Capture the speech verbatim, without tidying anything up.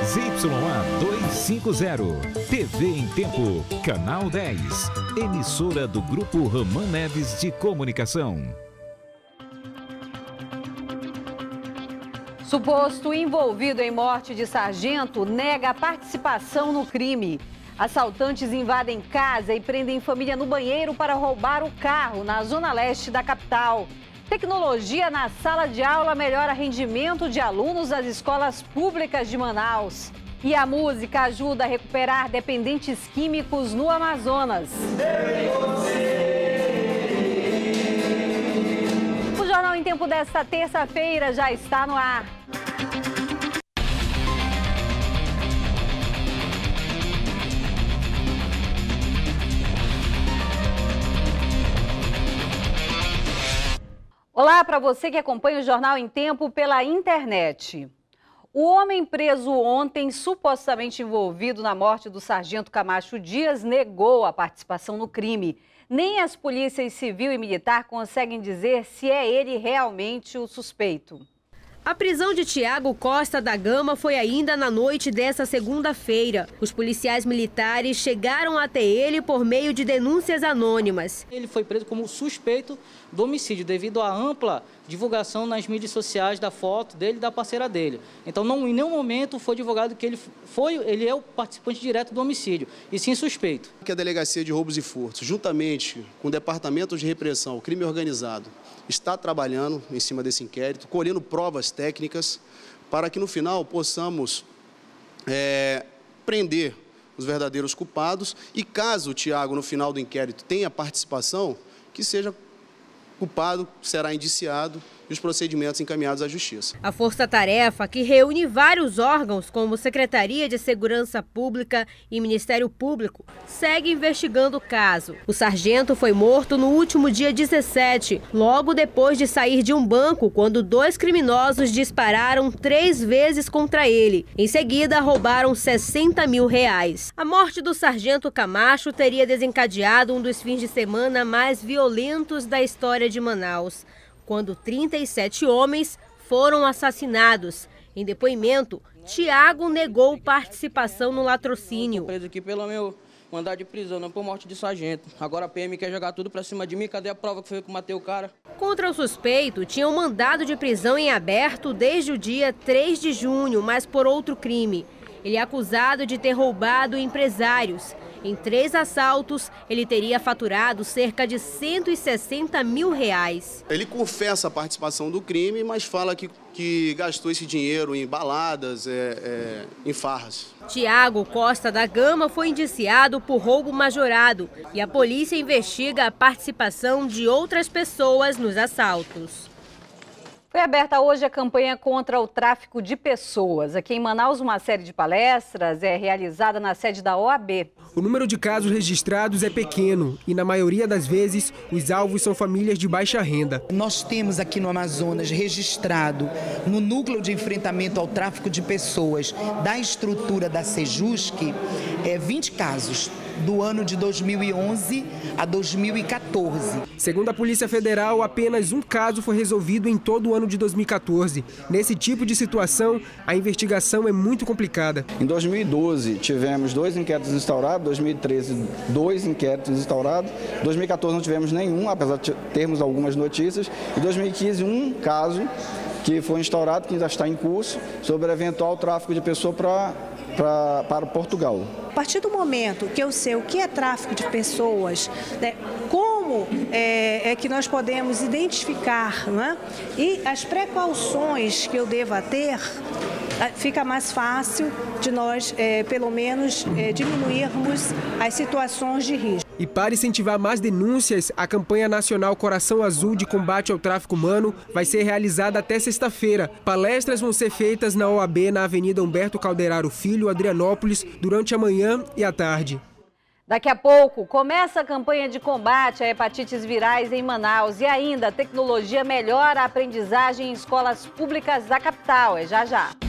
Z Y A duzentos e cinquenta, T V em Tempo, Canal dez, emissora do Grupo Ramã Neves de Comunicação. Suposto envolvido em morte de sargento nega a participação no crime. Assaltantes invadem casa e prendem família no banheiro para roubar o carro na zona leste da capital. Tecnologia na sala de aula melhora rendimento de alunos das escolas públicas de Manaus. E a música ajuda a recuperar dependentes químicos no Amazonas. O Jornal em Tempo desta terça-feira já está no ar. Olá para você que acompanha o Jornal em Tempo pela internet. O homem preso ontem, supostamente envolvido na morte do sargento Camacho Dias, negou a participação no crime. Nem as polícias civil e militar conseguem dizer se é ele realmente o suspeito. A prisão de Tiago Costa da Gama foi ainda na noite dessa segunda-feira. Os policiais militares chegaram até ele por meio de denúncias anônimas. Ele foi preso como suspeito do homicídio devido à ampla divulgação nas mídias sociais da foto dele e da parceira dele. Então, não, em nenhum momento foi divulgado que ele, foi, ele é o participante direto do homicídio, e sim suspeito. Que a Delegacia de Roubos e Furtos, juntamente com o Departamento de Repressão ao Crime Organizado, está trabalhando em cima desse inquérito, colhendo provas técnicas, para que no final possamos é, prender os verdadeiros culpados e, caso o Tiago, no final do inquérito, tenha participação, que seja culpado, será indiciado e os procedimentos encaminhados à Justiça. A Força-Tarefa, que reúne vários órgãos como Secretaria de Segurança Pública e Ministério Público, segue investigando o caso. O sargento foi morto no último dia dezessete, logo depois de sair de um banco, quando dois criminosos dispararam três vezes contra ele. Em seguida, roubaram sessenta mil reais. A morte do sargento Camacho teria desencadeado um dos fins de semana mais violentos da história de Manaus, quando trinta e sete homens foram assassinados. Em depoimento, Tiago negou participação no latrocínio. Preso aqui pelo meu mandado de prisão, não por morte de sargento. Agora a P M quer jogar tudo pra cima de mim. Cadê a prova que foi eu que matei o cara? Contra o suspeito, tinha um mandado de prisão em aberto desde o dia três de junho, mas por outro crime. Ele é acusado de ter roubado empresários. Em três assaltos, ele teria faturado cerca de cento e sessenta mil reais. Ele confessa a participação do crime, mas fala que, que gastou esse dinheiro em baladas, é, é, em farras. Tiago Costa da Gama foi indiciado por roubo majorado e a polícia investiga a participação de outras pessoas nos assaltos. Foi aberta hoje a campanha contra o tráfico de pessoas. Aqui em Manaus, uma série de palestras é realizada na sede da O A B. O número de casos registrados é pequeno e, na maioria das vezes, os alvos são famílias de baixa renda. Nós temos aqui no Amazonas registrado, no núcleo de enfrentamento ao tráfico de pessoas da estrutura da Sejusc, é, vinte casos. Do ano de dois mil e onze a dois mil e quatorze. Segundo a Polícia Federal, apenas um caso foi resolvido em todo o ano de dois mil e quatorze. Nesse tipo de situação, a investigação é muito complicada. Em dois mil e doze, tivemos dois inquéritos instaurados, dois mil e treze, dois inquéritos instaurados, dois mil e quatorze não tivemos nenhum, apesar de termos algumas notícias, e dois mil e quinze, um caso que foi instaurado, que ainda está em curso, sobre eventual tráfico de pessoa pra, pra, para Portugal. A partir do momento que eu sei o que é tráfico de pessoas, né, como é, é que nós podemos identificar, né, e as precauções que eu deva ter, fica mais fácil de nós, é, pelo menos, é, diminuirmos as situações de risco. E para incentivar mais denúncias, a campanha nacional Coração Azul de combate ao tráfico humano vai ser realizada até sexta-feira. Palestras vão ser feitas na O A B na Avenida Humberto Calderaro Filho, Adrianópolis, durante a manhã e a tarde. Daqui a pouco, começa a campanha de combate a hepatites virais em Manaus. E ainda, a tecnologia melhora a aprendizagem em escolas públicas da capital. É já já.